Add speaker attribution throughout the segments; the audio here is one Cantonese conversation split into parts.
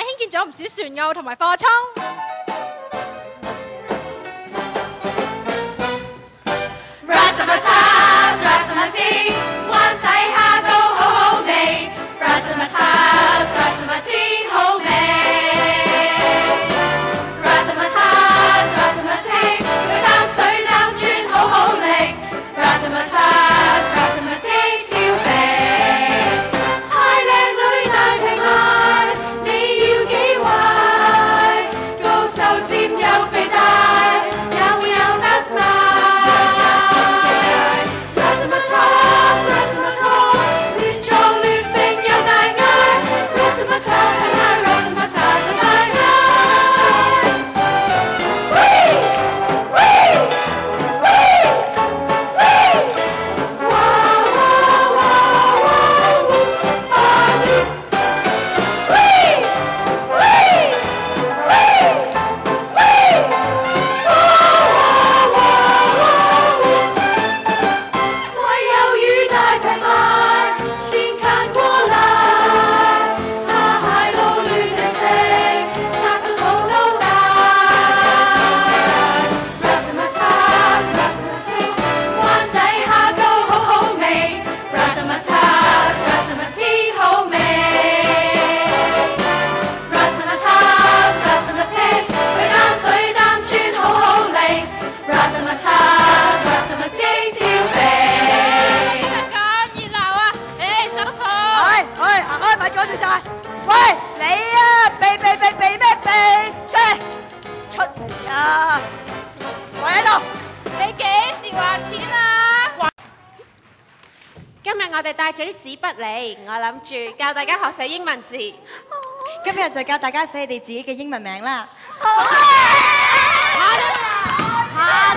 Speaker 1: 興建咗唔少船塢同埋貨倉。灣仔蝦膏好好味 ，Razzmatazz Razzmatazz 好味 ，Razzmatazz Razzmatazz 佢擔水擔磚好好味 ，Razzmatazz Razzmatazz 超肥，嗨靚女大平賣，你要幾壞？高瘦尖又肥大，有冇有得賣？
Speaker 2: 我哋帶咗啲紙筆嚟，我諗住教大家學寫英文字。
Speaker 3: 今日就教大家寫你哋自己嘅英文名啦。
Speaker 2: 好啊！行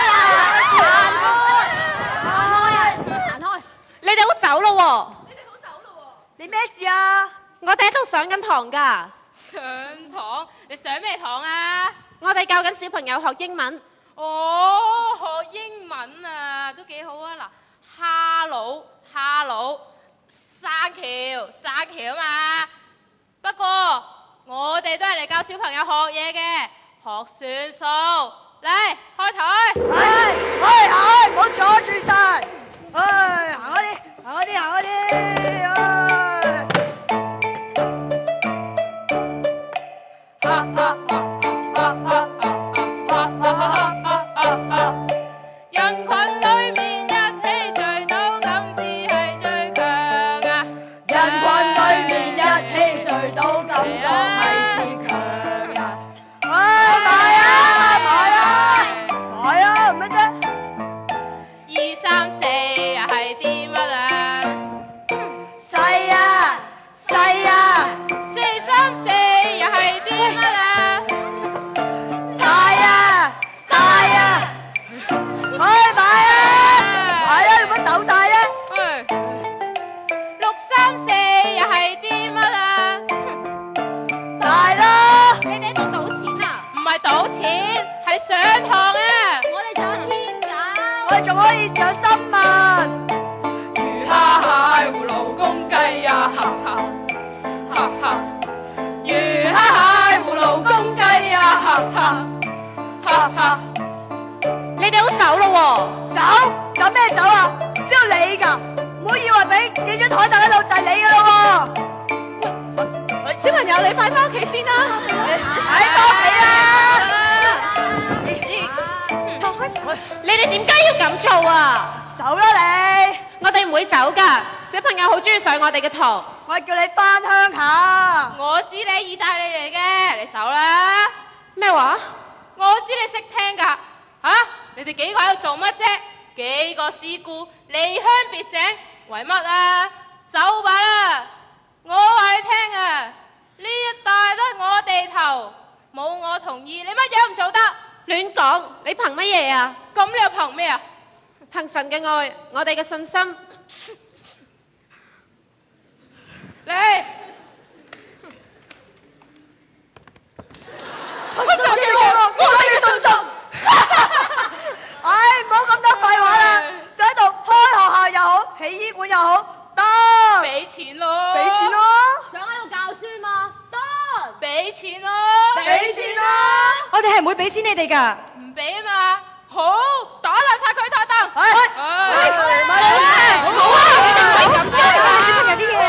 Speaker 2: 開！你哋好走咯喎！
Speaker 3: 你咩事啊？
Speaker 2: 我哋喺度上緊堂㗎。
Speaker 1: 上堂？你上咩堂啊？
Speaker 2: 我哋教緊小朋友學英文。
Speaker 1: 哦，學英文啊，都幾好啊！嗱，Hello，生橋啊嘛。不過我哋都係嚟教小朋友學嘢嘅，學算數。嚟，開台。
Speaker 3: 係，唔好阻住晒。行開啲。
Speaker 1: 人群裏面一起聚到，咁至係最強啊！
Speaker 3: 人群裏面一起聚到，感覺係至強啊！買啊，唔乜啫
Speaker 1: ？2、3、4又係啲乜啊？
Speaker 3: 細啊
Speaker 1: ！4、3、4又係啲乜啊？
Speaker 3: 大啊！買啊！做乜走晒啫
Speaker 1: ？6、3、4又係啲乜啊？
Speaker 3: 大咯！
Speaker 2: 你哋喺度賭錢啊？
Speaker 1: 唔係賭錢，係上堂啊！
Speaker 3: 我哋仲有天㗎，我哋仲可以上新聞。
Speaker 1: 魚蝦蟹葫蘆公雞呀，哈哈哈哈！魚蝦蟹葫蘆公雞呀，哈哈哈哈！
Speaker 2: 你哋好走咯喎！
Speaker 3: 走咩走啊？呢度你㗎，唔好以為俾幾張台凳喺度就係你㗎咯喎！
Speaker 2: 小朋友，你快返屋企先啦！
Speaker 3: 喺返屋企啦！
Speaker 2: 你哋點解要咁做啊？
Speaker 3: 走啦你！
Speaker 2: 我哋唔會走㗎，小朋友好中意上我哋嘅堂。
Speaker 3: 我叫你返鄉下。
Speaker 1: 我知你意大利嚟嘅，你走啦！
Speaker 2: 咩話？
Speaker 1: 我知你識聽㗎。你哋幾個喺度做乜啫？幾個師姑離鄉別井，為乜啊？走吧啦！我話你聽啊，呢一帶都係我地頭，冇我同意，你乜嘢都唔做得。
Speaker 2: 亂講！你憑乜嘢啊？
Speaker 1: 咁你又憑咩啊？
Speaker 2: 憑神嘅愛，我哋嘅信心。
Speaker 1: 嚟！憑神嘅愛，我哋嘅信心。
Speaker 3: 唔好咁多廢話啦！想喺度開學校又好，起醫館又好，得。
Speaker 1: 俾錢咯！
Speaker 3: 俾錢咯！
Speaker 4: 想喺度教書嘛？得。
Speaker 1: 俾錢咯，
Speaker 3: 俾錢咯！
Speaker 4: 我哋係唔會俾錢你哋㗎。
Speaker 1: 唔俾啊嘛，好，打爛晒佢台凳。
Speaker 3: 咪好啊！
Speaker 4: 你哋唔可以咁啫，小朋友啲嘢啊！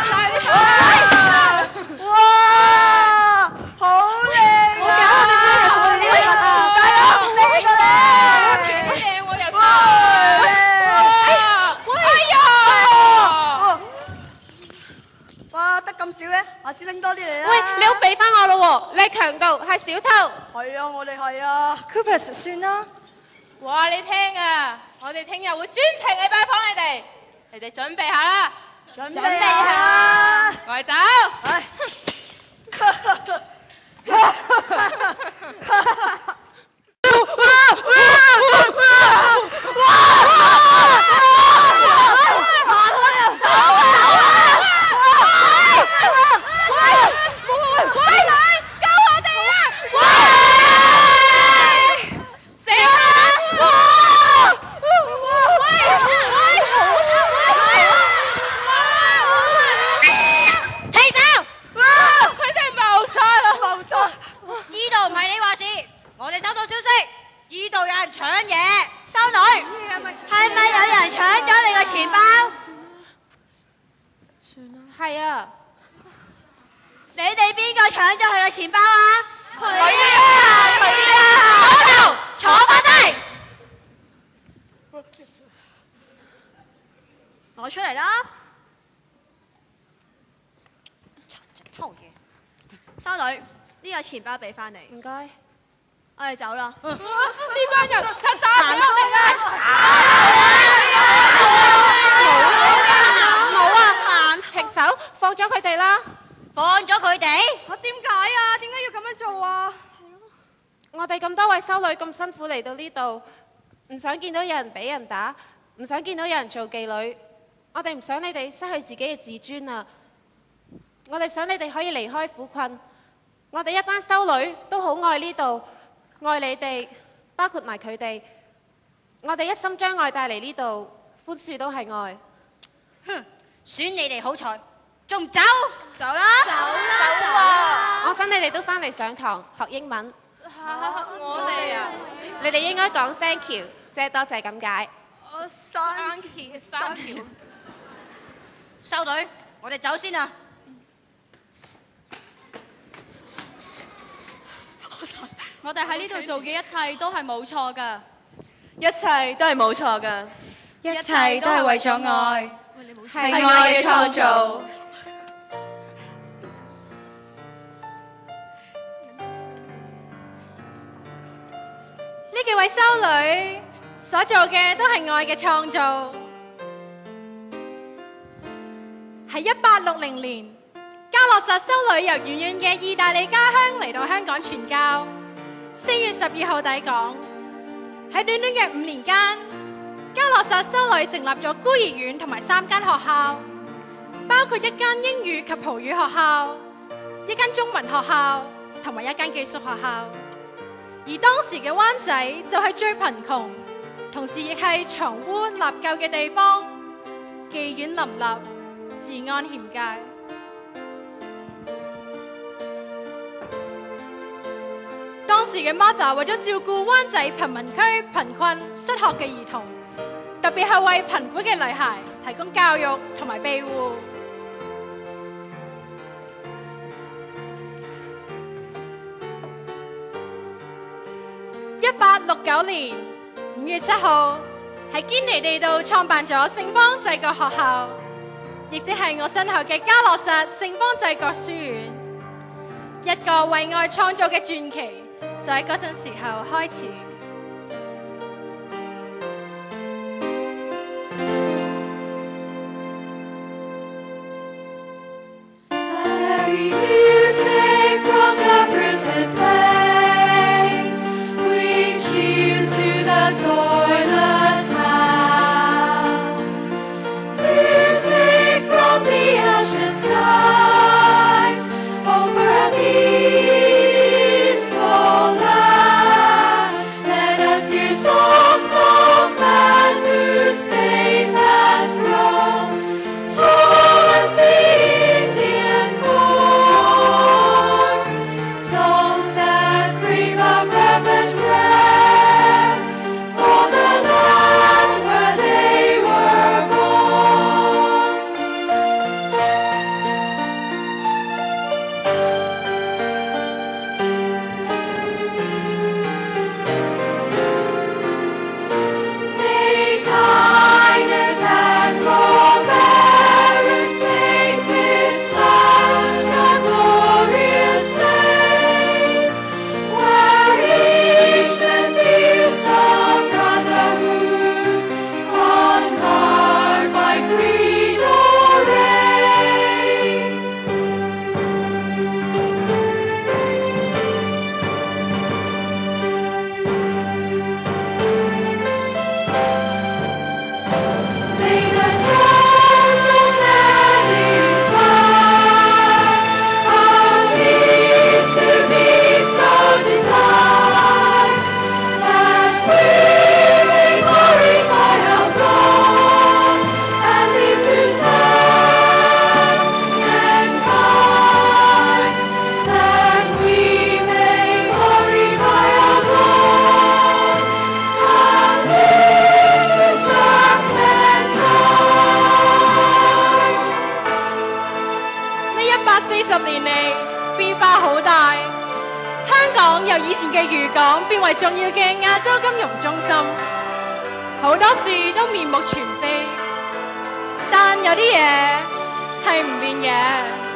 Speaker 3: 哇，好靚啊！
Speaker 4: 我哋啲禮物啊！
Speaker 3: 大佬，呢個咧，
Speaker 1: 幾靚喎又得。
Speaker 3: 哇，得咁少嘅，下次拎多啲嚟啦。
Speaker 2: 喂，你好俾翻我咯喎！你係強盜，係小偷。
Speaker 3: 係啊，我哋係啊。
Speaker 4: Cooper 算啦。
Speaker 1: 哇！你聽啊，我哋聽日會專程嚟拜訪你哋準備下啦。
Speaker 3: 準備下。
Speaker 1: 我哋走。
Speaker 2: 係啊，
Speaker 3: 你哋邊個搶咗佢嘅錢包啊？
Speaker 1: 佢啊！
Speaker 3: 老豆，坐翻低，攞出嚟啦！
Speaker 4: 偷嘢。
Speaker 3: 修女，呢個錢包俾翻你。
Speaker 2: 唔該。
Speaker 3: 我哋走啦。
Speaker 1: 呢班人實打死我哋啦！
Speaker 2: 停手，放咗佢哋啦！
Speaker 3: 放咗佢哋？
Speaker 1: 我點解啊？點解要咁樣做啊？
Speaker 2: 我哋咁多位修女咁辛苦嚟到呢度，唔想見到有人俾人打，唔想見到有人做妓女。我哋唔想你哋失去自己嘅自尊啊！我哋想你哋可以離開苦困。我哋一班修女都好愛呢度，愛你哋，包括埋佢哋。我哋一心將愛帶嚟呢度，寬恕都係愛。
Speaker 3: 哼！選你哋好彩，仲走？走啦！走
Speaker 1: 啦！
Speaker 2: 我想你哋都返嚟上堂學英文。
Speaker 1: 我哋啊！
Speaker 2: 你哋應該講 thank you， 即係多謝咁解。
Speaker 1: thank you。
Speaker 3: 修女，我哋走先啊！
Speaker 5: 我哋喺呢度做嘅一切都係冇錯㗎，
Speaker 1: 一切都係冇錯㗎，
Speaker 4: 一切都係為咗愛，係
Speaker 1: 係
Speaker 4: 愛嘅創造。
Speaker 5: 呢幾位修女所做嘅都係愛嘅創造。喺1860年，嘉諾撒修女由遠遠嘅意大利家鄉嚟到香港傳教。4月12號抵港，喺短短嘅5年間，嘉諾撒修女成立咗孤兒院同埋3間學校，包括1間英語及葡語學校、1間中文學校同埋1間寄宿學校。而當時嘅灣仔就係最貧窮，同時亦係藏污納垢嘅地方，妓院林立，治安欠佳。當時嘅 Mother 為咗照顧灣仔貧民區貧困失學嘅兒童，特別係為貧苦嘅女孩提供教育同埋庇護。1869年5月7號，喺堅尼地道創辦咗聖方濟各學校，亦即係我身後嘅嘉諾撒聖方濟各書院。一個為愛創造嘅傳奇，就喺嗰陣時候開始。 20年嚟變化好大，香港由以前嘅漁港變為重要嘅亞洲金融中心，好多事都面目全非，但有啲嘢係唔變嘅。